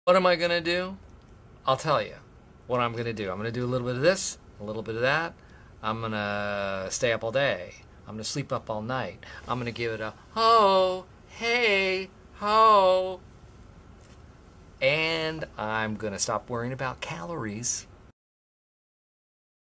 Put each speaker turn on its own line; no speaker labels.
What am I going to do? I'll tell you what I'm going to do. I'm going to do a little bit of this, a little bit of that. I'm going to stay up all day. I'm going to sleep up all night. I'm going to give it a ho, hey, ho. And I'm going to stop worrying about calories